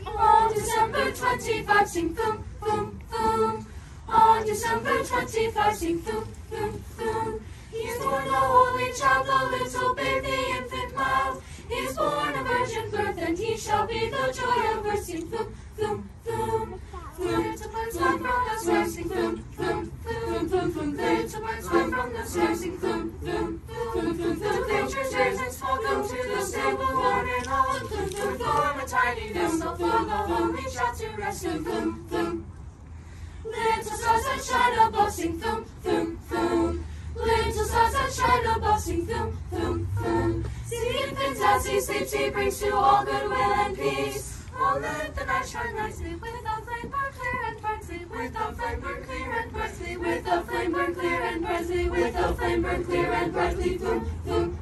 On December 25, sing boom, boom, boom. On December 25, sing boom, boom, boom. He is born the holy child, the little baby infant mild. He is born a virgin birth, and he shall be the joy of earth. Sing boom, boom, boom. Little birds fly from the sky, sing boom, boom, boom, boom, boom. Little birds fly from the sky, sing boom, boom, boom, boom, boom. Nature's raisins fall come to the stable, born in all. Boom, boom, form a tiny vessel for the holy child to rest. Boom, boom, boom. Little stars that shine above, sing boom, boom, boom. Little stars that shine above, sing boom, boom, boom. See the infants as he sleeps, he brings to all goodwill and peace. Oh, let the night shine nicely, with a flame burn clear and brightly, with a flame burn clear and brightly, with a flame burn clear and brightly, with a flame burn clear and brightly, boom, boom.